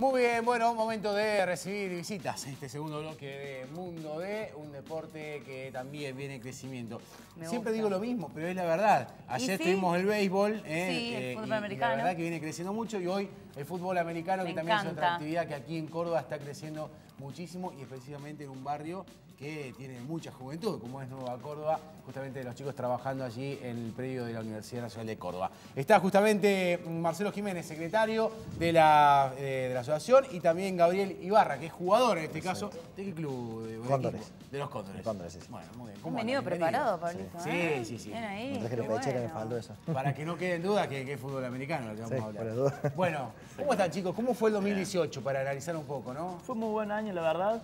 Muy bien, bueno, momento de recibir visitas en este segundo bloque de Mundo D, un deporte que también viene en crecimiento. Siempre digo lo mismo, pero es la verdad. Ayer tuvimos el béisbol, el fútbol americano. Y la verdad que viene creciendo mucho, y hoy el fútbol americano, que también es otra actividad que aquí en Córdoba está creciendo muchísimo, y específicamente en un barrio que tiene mucha juventud, como es Nueva Córdoba, justamente los chicos trabajando allí en el predio de la Universidad Nacional de Córdoba. Está justamente Marcelo Jiménez, secretario de la asociación, y también Gabriel Ibarra, que es jugador en este caso. ¿De qué club? Cóndores. De los Cóndores. De Cóndores, sí. Bueno, muy bien. ¿Has venido preparado, Pablito? Sí. Bien ahí. Me traje los pecheros, me faltó eso. Para que no quede en duda que es fútbol americano lo que vamos a hablar. Por duda. Bueno, ¿cómo están, chicos? ¿Cómo fue el 2018 para analizar un poco, no? Fue un muy buen año, la verdad.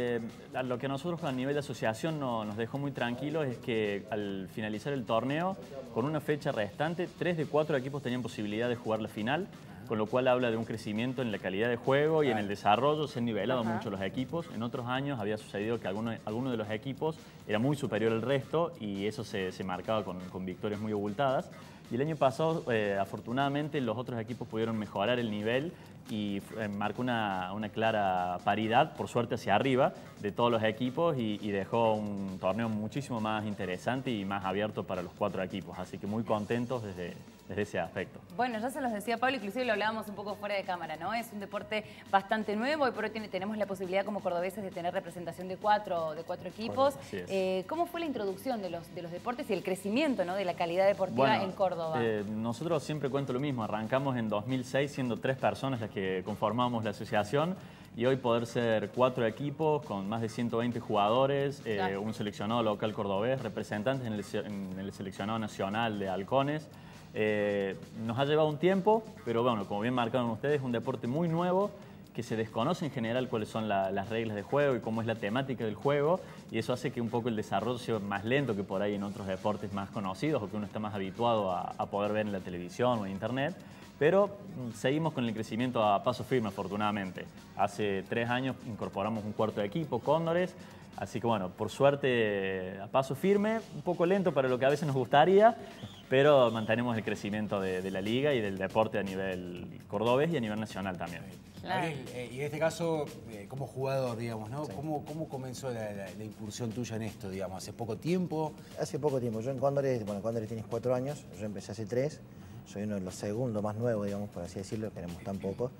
Lo que a nosotros a nivel de asociación nos dejó muy tranquilos es que al finalizar el torneo, con una fecha restante, 3 de 4 equipos tenían posibilidad de jugar la final, con lo cual habla de un crecimiento en la calidad de juego y en el desarrollo. Se han nivelado mucho los equipos. En otros años había sucedido que alguno de los equipos era muy superior al resto, y eso se marcaba con victorias muy abultadas. Y el año pasado, afortunadamente, los otros equipos pudieron mejorar el nivel y marcó una clara paridad, por suerte, hacia arriba de todos los equipos, y dejó un torneo muchísimo más interesante y más abierto para los 4 equipos. Así que muy contentos desde ese aspecto. Bueno, ya se los decía Pablo, inclusive lo hablábamos un poco fuera de cámara, ¿no? Es un deporte bastante nuevo, y por hoy tenemos la posibilidad como cordobeses de tener representación de cuatro equipos. ¿Cómo fue la introducción de los deportes y el crecimiento, ¿no?, de la calidad deportiva en Córdoba? Nosotros siempre cuento lo mismo. Arrancamos en 2006 siendo 3 personas las que conformamos la asociación, y hoy poder ser 4 equipos con más de 120 jugadores, un seleccionado local cordobés, representantes en el seleccionado nacional de halcones. Nos ha llevado un tiempo, pero bueno, como bien marcaron ustedes, es un deporte muy nuevo, que se desconoce en general cuáles son las reglas de juego y cómo es la temática del juego, y eso hace que un poco el desarrollo sea más lento que por ahí en otros deportes más conocidos, o que uno está más habituado a poder ver en la televisión o en internet. Pero seguimos con el crecimiento a paso firme, afortunadamente. Hace 3 años incorporamos un 4.º equipo, Cóndores. Así que bueno, por suerte a paso firme, un poco lento para lo que a veces nos gustaría, pero mantenemos el crecimiento de la liga y del deporte a nivel cordobés y a nivel nacional también. Gabriel, y en este caso, como jugador, digamos, ¿no? Sí. ¿Cómo comenzó la incursión tuya en esto, digamos? ¿Hace poco tiempo? Hace poco tiempo. Yo en Cóndores, Cóndores tienes 4 años, yo empecé hace 3. Soy uno de los segundos más nuevos, digamos, por así decirlo, que éramos tan pocos.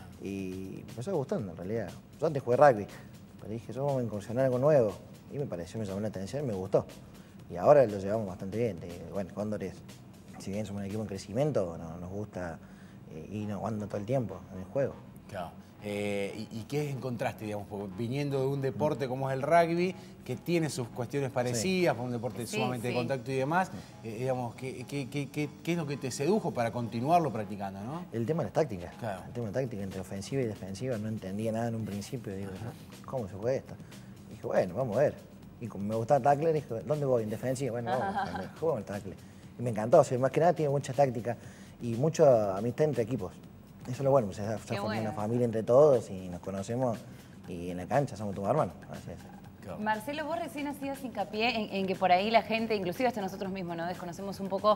Y me empezó gustando, en realidad. Yo antes jugué rugby, pero dije, yo vamos a incursionar algo nuevo. Y me pareció, me llamó la atención y me gustó. Y ahora lo llevamos bastante bien. Bueno, Cóndores, si bien somos un equipo en crecimiento, nos gusta ir jugando todo el tiempo en el juego. Claro. ¿Y qué encontraste, digamos, viniendo de un deporte como es el rugby, que tiene sus cuestiones parecidas, un deporte sumamente de contacto y demás? Digamos, ¿qué es lo que te sedujo para continuarlo practicando, no? El tema de las tácticas. Claro. El tema de táctica entre ofensiva y defensiva. No entendía nada en un principio. Digo, ¿cómo se juega esto? Y dije, bueno, vamos a ver. Y como me gustaba el tackle, dije, ¿dónde voy? ¿En defensiva? Bueno, vamos, juego el tackle. Y me encantó. O sea, más que nada tiene mucha táctica y mucha amistad entre equipos. Eso es lo bueno, se forma una familia entre todos y nos conocemos, y en la cancha somos tus hermanos. Así es. Marcelo, vos recién hacías hincapié en que por ahí la gente, inclusive hasta nosotros mismos, ¿no?, desconocemos un poco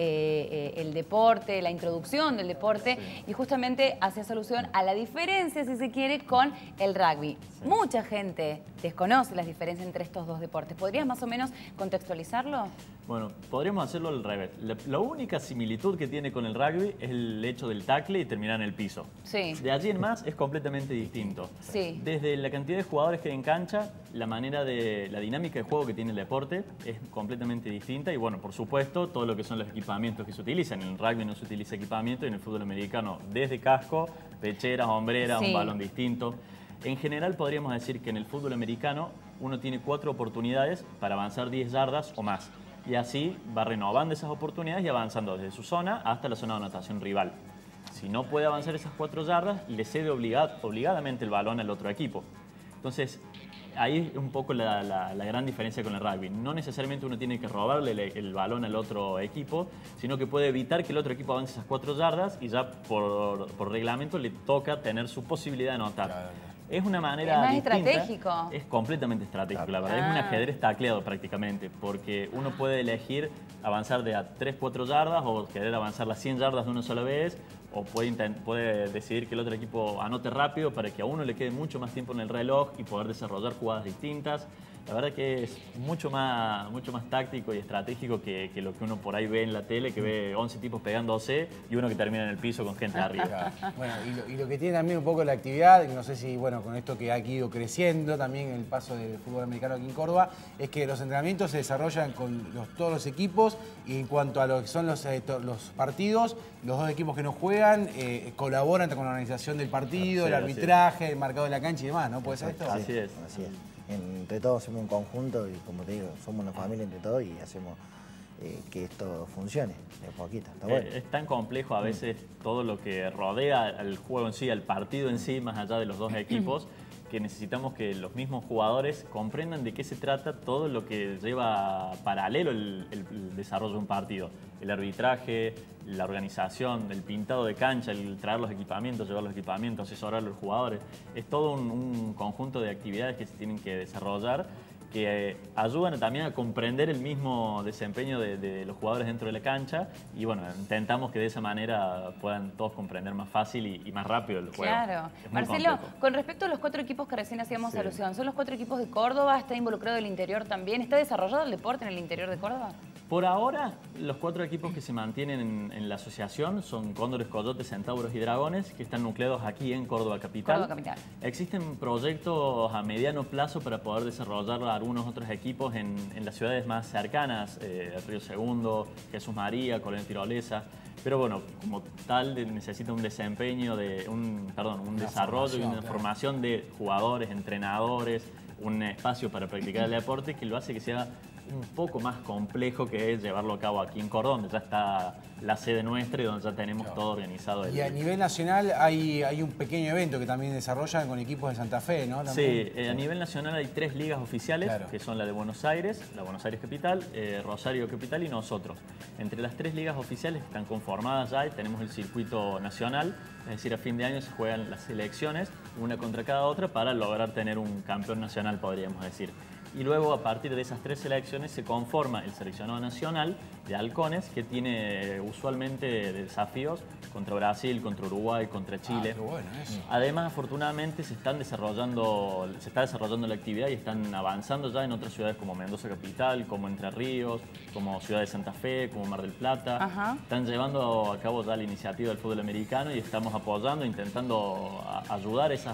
el deporte, la introducción del deporte, y justamente hacías alusión a la diferencia, si se quiere, con el rugby. Mucha gente desconoce las diferencias entre estos dos deportes. ¿Podrías más o menos contextualizarlo? Bueno, podríamos hacerlo al revés. La única similitud que tiene con el rugby es el hecho del tackle y terminar en el piso. Sí. De allí en más es completamente distinto. Sí. Desde la cantidad de jugadores que hay en cancha, la dinámica de juego que tiene el deporte es completamente distinta, y bueno, por supuesto, todo lo que son los equipamientos que se utilizan. En el rugby no se utiliza equipamiento, y en el fútbol americano desde casco, pecheras, hombreras, un balón distinto. En general podríamos decir que en el fútbol americano uno tiene 4 oportunidades para avanzar 10 yardas o más. Y así va renovando esas oportunidades y avanzando desde su zona hasta la zona de anotación rival. Si no puede avanzar esas 4 yardas, le cede obligadamente el balón al otro equipo. Entonces, ahí es un poco la gran diferencia con el rugby. No necesariamente uno tiene que robarle el balón al otro equipo, sino que puede evitar que el otro equipo avance esas 4 yardas, y ya por reglamento le toca tener su posibilidad de anotar. Claro. Es una manera más distinta. estratégico. Es completamente estratégico, la verdad. Es un ajedrez tacleado prácticamente, porque uno puede elegir avanzar de a 3-4 yardas o querer avanzar las 100 yardas de una sola vez, o puede decidir que el otro equipo anote rápido para que a uno le quede mucho más tiempo en el reloj y poder desarrollar jugadas distintas. La verdad que es mucho más táctico y estratégico que lo que uno por ahí ve en la tele, que ve 11 tipos pegándose y uno que termina en el piso con gente arriba. Bueno, y lo que tiene también un poco la actividad, no sé si, bueno, con esto que ha ido creciendo también el paso del fútbol americano aquí en Córdoba, es que los entrenamientos se desarrollan con todos los equipos, y en cuanto a lo que son los partidos, los dos equipos que no juegan colaboran con la organización del partido, el arbitraje, el marcado de la cancha y demás, ¿no? ¿Puede ser esto? Así es. Así es. Entre todos hacemos un conjunto y, como te digo, somos una familia entre todos y hacemos que esto funcione de poquito. Está bueno. Es tan complejo a veces todo lo que rodea al juego en sí, al partido en sí, más allá de los dos equipos, que necesitamos que los mismos jugadores comprendan de qué se trata todo lo que lleva paralelo el desarrollo de un partido. El arbitraje, la organización, el pintado de cancha, el traer los equipamientos, llevar los equipamientos, asesorar a los jugadores. Es todo un conjunto de actividades que se tienen que desarrollar, que ayudan también a comprender el mismo desempeño de los jugadores dentro de la cancha, y bueno, intentamos que de esa manera puedan todos comprender más fácil y más rápido el juego. Claro. Marcelo, complejo. Con respecto a los 4 equipos que recién hacíamos alusión, ¿son los 4 equipos de Córdoba? ¿Está involucrado el interior también? ¿Está desarrollado el deporte en el interior de Córdoba? Por ahora, los 4 equipos que se mantienen en la asociación son Cóndores, Coyotes, Centauros y Dragones, que están nucleados aquí en Córdoba Capital. Córdoba Capital. Existen proyectos a mediano plazo para poder desarrollar algunos otros equipos en las ciudades más cercanas, Río Segundo, Jesús María, Colonia Tirolesa. Pero bueno, como tal necesita un desempeño, un desarrollo y una formación de jugadores, entrenadores, un espacio para practicar el deporte que lo hace que sea un poco más complejo que es llevarlo a cabo aquí en Córdoba, donde ya está la sede nuestra y donde ya tenemos todo organizado. Y a nivel nacional hay un pequeño evento que también desarrollan con equipos de Santa Fe, ¿no? ¿También? Sí, a nivel nacional hay 3 ligas oficiales, que son la de Buenos Aires, la Buenos Aires Capital, Rosario Capital y nosotros. Entre las 3 ligas oficiales que están conformadas ya, y tenemos el circuito nacional, es decir, a fin de año se juegan las selecciones, una contra cada otra, para lograr tener un campeón nacional, podríamos decir. Y luego, a partir de esas 3 selecciones, se conforma el seleccionado nacional de halcones, que tiene usualmente desafíos contra Brasil, contra Uruguay, contra Chile. Qué bueno eso. Además, afortunadamente, se está desarrollando la actividad y están avanzando ya en otras ciudades como Mendoza Capital, como Entre Ríos, como Ciudad de Santa Fe, como Mar del Plata. Están llevando a cabo ya la iniciativa del fútbol americano y estamos apoyando, intentando ayudar a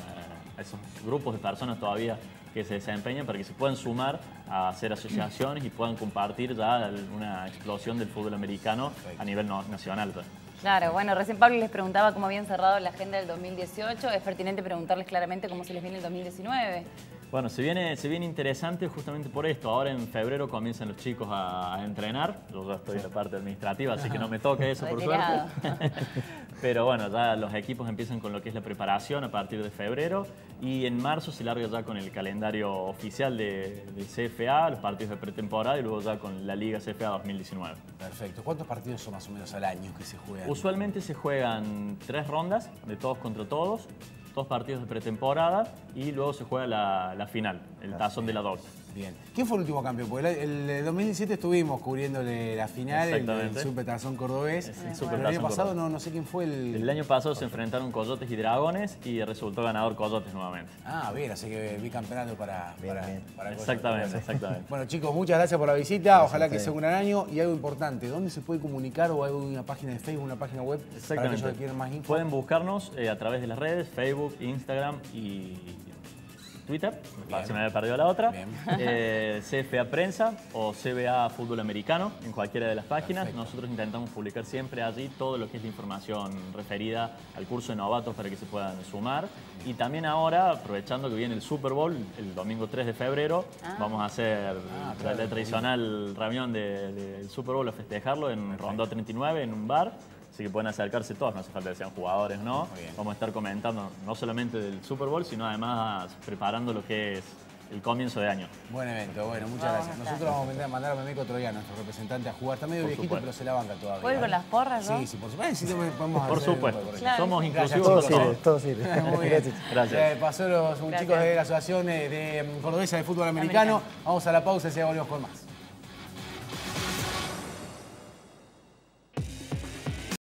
esos grupos de personas todavía que se desempeñan para que se puedan sumar a hacer asociaciones y puedan compartir ya una explosión del fútbol americano a nivel nacional. Claro, bueno, recién Pablo les preguntaba cómo habían cerrado la agenda del 2018. Es pertinente preguntarles claramente cómo se les viene el 2019. Bueno, se viene interesante justamente por esto. Ahora en febrero comienzan los chicos a entrenar. Yo ya estoy en la parte administrativa, así que no me toca eso, por suerte. Pero bueno, ya los equipos empiezan con lo que es la preparación a partir de febrero. Y en marzo se larga ya con el calendario oficial de CFA, los partidos de pretemporada, y luego ya con la Liga CFA 2019. Perfecto. ¿Cuántos partidos son más o menos al año que se juegan? Usualmente se juegan 3 rondas de todos contra todos, 2 partidos de pretemporada y luego se juega la final, el tazón de la docta. Bien. ¿Quién fue el último campeón? Porque el 2017 estuvimos cubriéndole la final, el Super Tazón Cordobés. El año pasado no sé quién fue el año pasado se enfrentaron Coyotes y Dragones y resultó ganador Coyotes nuevamente. Ah, bien, así que bicampeonato para exactamente. Bueno, chicos, muchas gracias por la visita. Ojalá que sea un gran año. Y algo importante, ¿dónde se puede comunicar? ¿O hay una página de Facebook, una página web para aquellos que quieran más info? Pueden buscarnos a través de las redes, Facebook, Instagram y Twitter, se me había perdido la otra, CFA Prensa o CBA Fútbol Americano, en cualquiera de las páginas. Perfecto. Nosotros intentamos publicar siempre allí todo lo que es la información referida al curso de novatos para que se puedan sumar. Y también ahora, aprovechando que viene el Super Bowl, el domingo 3 de febrero, vamos a hacer la tradicional reunión del Super Bowl, a festejarlo en Rondó 39, en un bar. Así que pueden acercarse todos, no hace falta que sean jugadores, ¿no? Vamos a estar comentando no solamente del Super Bowl, sino además preparando lo que es el comienzo de año. Buen evento, bueno, muchas gracias. Nosotros vamos a mandar a Memeco Troyano, nuestro representante, a jugar. Está medio viejito, pero se la banca todavía. ¿Puedo ir con las porras, no? Sí, sí, por supuesto. Sí, podemos Por hacer supuesto. Claro. Somos inclusivos. Todo sirve, todo sirve. Muy bien. Gracias. Pasó los chicos de la Asociación de Cordobesa de Fútbol Americano. Vamos a la pausa y ya volvemos con más.